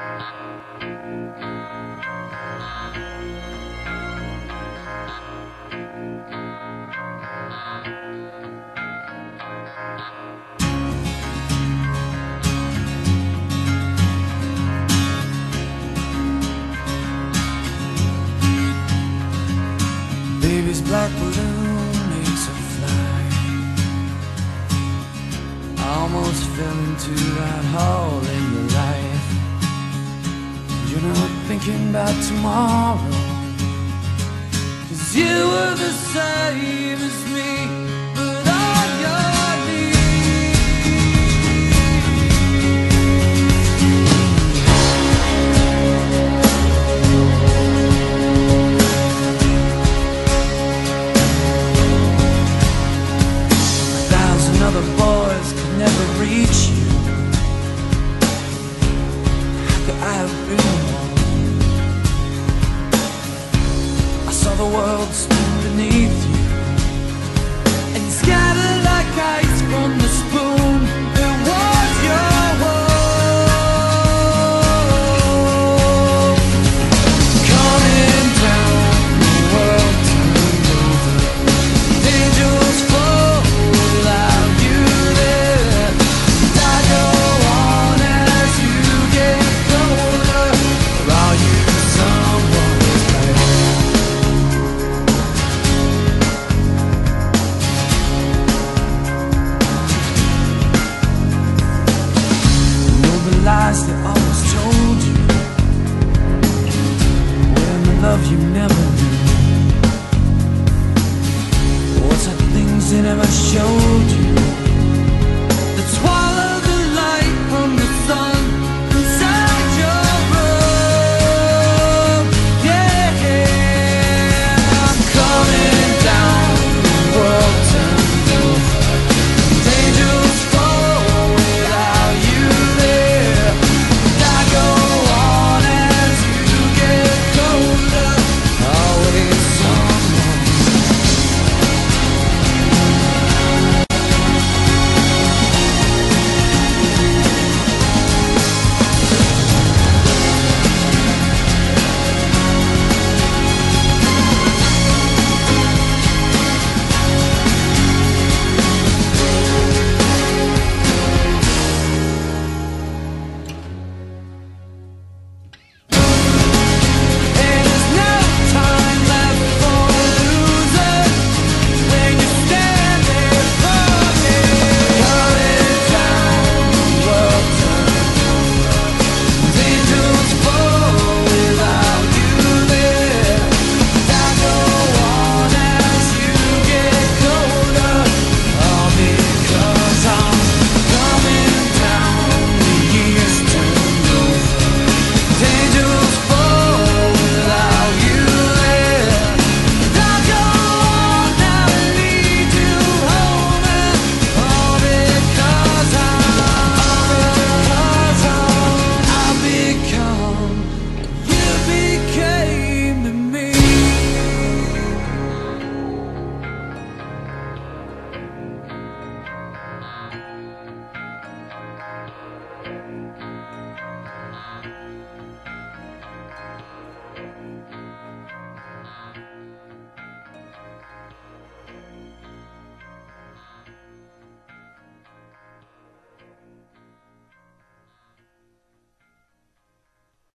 Baby's black balloon makes her fly. I almost fell into that hole in your life. You're not thinking about tomorrow, 'cause you were the same as me, but on your knees. 1,000 other boys could never reach you. How could I have been one? I saw the world spin beneath you.